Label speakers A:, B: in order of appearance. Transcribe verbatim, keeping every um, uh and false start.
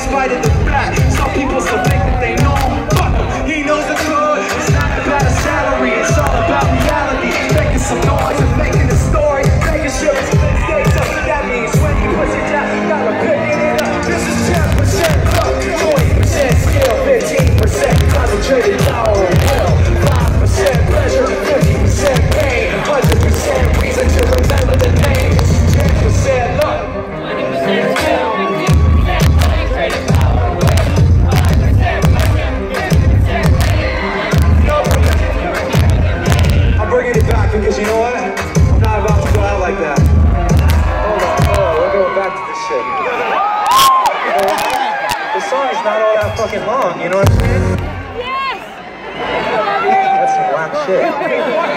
A: spite of the fact some people still think that they know him. Fuck him, he knows the good. It's not about a salary, it's all about reality. Making some noise and making a story, making sure it's mistakes up. That means when you push it down, you gotta pick it up. This is ten percent luck, twenty percent skill, fifteen percent concentrated power and will, five percent pleasure, fifty percent pain, one hundred percent reason to remember the name. This is ten percent luck, twenty percent skill, fifteen percent concentrated power and will, five percent pleasure, fifty percent pain. I'm bringing it back because you know what? I'm not about to go out like that. Hold on, hold on, we're going back to this shit. You know what? The song is not all that fucking long, you know what I'm saying? Yes! That's some whack shit.